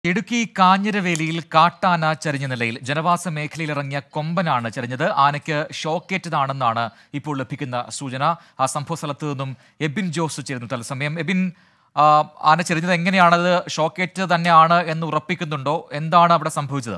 ഇടുക്കി കാഞ്ഞിരവേലിയിൽ കാട്ടാന ചരിഞ്ഞ നിലയിൽ ജനവാസ മേഖലയിലിറങ്ങിയ കൊമ്പനാണ് ചരിഞ്ഞത്. ആനയ്ക്ക് ഷോക്കേറ്റതാണെന്നാണ് ഇപ്പോൾ ലഭിക്കുന്ന സൂചന. ആ സംഭവ സ്ഥലത്ത് നിന്നും എബിൻ ജോസ് ചേരുന്നു തത്സമയം. എബിൻ, ആന ചരിഞ്ഞത് എങ്ങനെയാണത്? ഷോക്കേറ്റ് തന്നെയാണ് എന്ന് ഉറപ്പിക്കുന്നുണ്ടോ? എന്താണ് അവിടെ സംഭവിച്ചത്?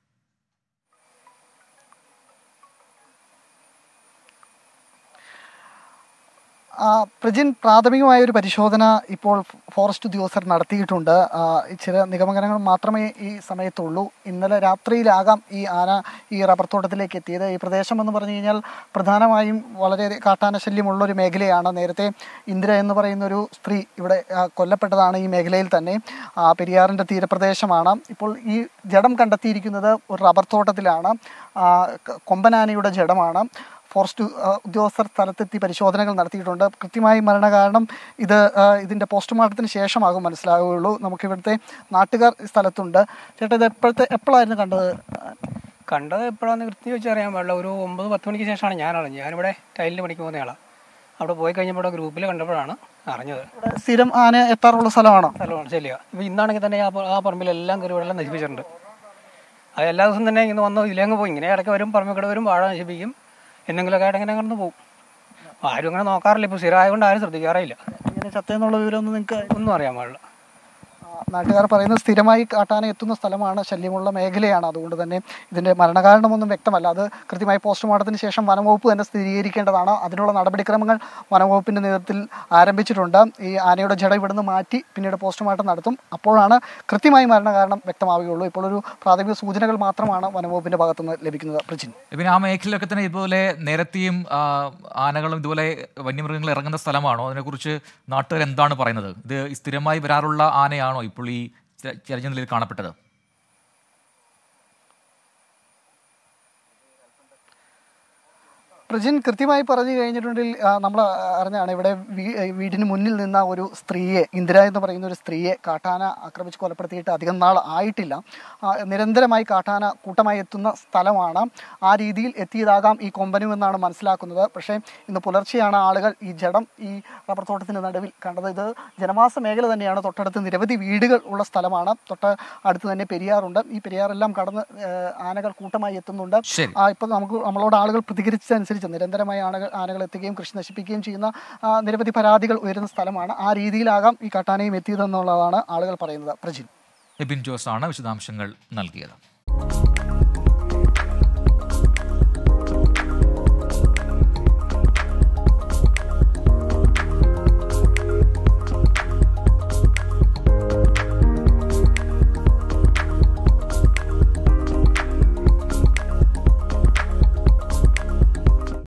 പ്രജിൻ, പ്രാഥമികമായ ഒരു പരിശോധന ഇപ്പോൾ ഫോറസ്റ്റ് ഉദ്യോഗസ്ഥർ നടത്തിയിട്ടുണ്ട്. ചില നിഗമനങ്ങൾ മാത്രമേ ഈ സമയത്തുള്ളൂ. ഇന്നലെ രാത്രിയിലാകാം ഈ ആന ഈ റബ്ബർ തോട്ടത്തിലേക്ക് എത്തിയത്. ഈ പ്രദേശം എന്ന് പറഞ്ഞു കഴിഞ്ഞാൽ പ്രധാനമായും വളരെ കാട്ടാന ശല്യമുള്ളൊരു മേഖലയാണ്. നേരത്തെ ഇന്ദിര എന്ന് പറയുന്നൊരു സ്ത്രീ ഇവിടെ കൊല്ലപ്പെട്ടതാണ് ഈ മേഖലയിൽ തന്നെ. പെരിയാറിൻ്റെ തീരപ്രദേശമാണ്. ഇപ്പോൾ ഈ ജഡം കണ്ടെത്തിയിരിക്കുന്നത് ഒരു റബ്ബർ തോട്ടത്തിലാണ്. കൊമ്പനാനയുടെ ജഡമാണ്. ഫോറസ്റ്റ് ഉദ്യോഗസ്ഥർ സ്ഥലത്തെത്തി പരിശോധനകൾ നടത്തിയിട്ടുണ്ട്. കൃത്യമായി മരണകാരണം ഇതിൻ്റെ പോസ്റ്റ്മോർട്ടത്തിന് ശേഷമാകും മനസ്സിലാവുകയുള്ളൂ. നമുക്കിവിടുത്തെ നാട്ടുകാർ സ്ഥലത്തുണ്ട്. ചേട്ടാ, ഇത് എപ്പോഴായിരുന്നു കണ്ടത് എപ്പോഴാണെന്ന് കൃത്യം വെച്ച് അറിയാൻ പാടില്ല. ഒരു 9-10 മണിക്ക് ശേഷമാണ് ഞാനിവിടെ ടൈലിന് പണിക്ക് പോകുന്നയാളാണ്. അവിടെ പോയി കഴിഞ്ഞപ്പോൾ ഗ്രൂപ്പിൽ കണ്ടപ്പോഴാണ് അറിഞ്ഞത്. സ്ഥിരം ആന എത്താറുള്ള സ്ഥലമാണ് ശരിയാ. ഇപ്പോൾ ഇന്നാണെങ്കിൽ തന്നെ ആ പറമ്പിലെല്ലാം കരുവെല്ലാം നശിപ്പിച്ചിട്ടുണ്ട്. അത് എല്ലാ ദിവസവും തന്നെ ഇന്ന് വന്ന് ഇതിലേങ്ങ് പോയി. ഇങ്ങനെ ഇടയ്ക്ക് വരും, പറമ്പിൽ കൂടെ വരും, വാഴ നശിപ്പിക്കും, എന്തെങ്കിലുമൊക്കെ ആയിട്ട് ഇങ്ങനെ കടന്ന് പോകും. ആരും അങ്ങനെ നോക്കാറില്ല. ഇപ്പോൾ സ്ഥിരമായതുകൊണ്ട് ആരും ശ്രദ്ധിക്കാറില്ല. ഇങ്ങനെ ചത്തയെന്നുള്ള വിവരമൊന്നും നിങ്ങൾക്ക് ഒന്നും അറിയാൻ പാടില്ല. നാട്ടുകാർ പറയുന്നത് സ്ഥിരമായി കാട്ടാന എത്തുന്ന സ്ഥലമാണ്, ശല്യമുള്ള മേഖലയാണ്. അതുകൊണ്ട് തന്നെ ഇതിൻ്റെ മരണകാരണമൊന്നും വ്യക്തമല്ല. അത് കൃത്യമായി പോസ്റ്റ്മോർട്ടത്തിന് ശേഷം വനംവകുപ്പ് തന്നെ സ്ഥിരീകരിക്കേണ്ടതാണ്. അതിനുള്ള നടപടിക്രമങ്ങൾ വനംവകുപ്പിൻ്റെ നേതൃത്വത്തിൽ ആരംഭിച്ചിട്ടുണ്ട്. ഈ ആനയുടെ ജഡ ഇവിടുന്ന് മാറ്റി പിന്നീട് പോസ്റ്റ്മോർട്ടം നടത്തും. അപ്പോഴാണ് കൃത്യമായി മരണകാരണം വ്യക്തമാവുകയുള്ളൂ. ഇപ്പോൾ ഒരു പ്രാഥമിക സൂചനകൾ മാത്രമാണ് വനംവകുപ്പിൻ്റെ ഭാഗത്തുനിന്ന് ലഭിക്കുന്നത്. പ്രജിൻ, പിന്നെ ആ മേഖലയിലൊക്കെ തന്നെ ഇതുപോലെ നേരത്തെയും ആനകളും ഇതുപോലെ വന്യമൃഗങ്ങൾ ഇറങ്ങുന്ന സ്ഥലമാണോ? അതിനെക്കുറിച്ച് നാട്ടുകാർ എന്താണ് പറയുന്നത്? ഇത് സ്ഥിരമായി വരാറുള്ള ആനയാണോ ഇപ്പോൾ ഈ ചരിഞ്ഞ നിലയിൽ കാണപ്പെട്ടത്? പ്രജിൻ, കൃത്യമായി പറഞ്ഞു കഴിഞ്ഞിട്ടുണ്ടെങ്കിൽ നമ്മൾ അറിഞ്ഞാണ് ഇവിടെ വീടിന് മുന്നിൽ നിന്ന ഒരു സ്ത്രീയെ, ഇന്ദിര എന്ന് പറയുന്ന ഒരു സ്ത്രീയെ കാട്ടാന ആക്രമിച്ച് കൊലപ്പെടുത്തിയിട്ട് അധികം നാൾ ആയിട്ടില്ല. നിരന്തരമായി കാട്ടാന കൂട്ടമായി എത്തുന്ന സ്ഥലമാണ്. ആ രീതിയിൽ എത്തിയതാകാം ഈ കൊമ്പനും എന്നാണ് മനസ്സിലാക്കുന്നത്. പക്ഷേ ഇന്ന് പുലർച്ചെയാണ് ആളുകൾ ഈ ജഡം ഈ റബ്ബർ തോട്ടത്തിന് നടുവിൽ കണ്ടത്. ഇത് ജനവാസ മേഖല തന്നെയാണ്. തൊട്ടടുത്ത് നിരവധി വീടുകൾ ഉള്ള സ്ഥലമാണ്. അടുത്ത് തന്നെ പെരിയാറുണ്ട്. ഈ പെരിയാറെല്ലാം കടന്ന് ആനകൾ കൂട്ടമായി എത്തുന്നുണ്ട്. ഇപ്പം നമ്മളോട് ആളുകൾ പ്രതികരിച്ചതനുസരിച്ച് നിരന്തരമായി ആനകൾ എത്തുകയും കൃഷി നശിപ്പിക്കുകയും ചെയ്യുന്ന നിരവധി പരാതികൾ ഉയരുന്ന സ്ഥലമാണ്. ആ രീതിയിലാകാം ഈ കാട്ടാനയും എത്തിയതെന്നുള്ളതാണ് ആളുകൾ പറയുന്നത്. പ്രജിൻ, എബിൻ ജോസ് ആണ് വിശദാംശങ്ങൾ നൽകിയത്.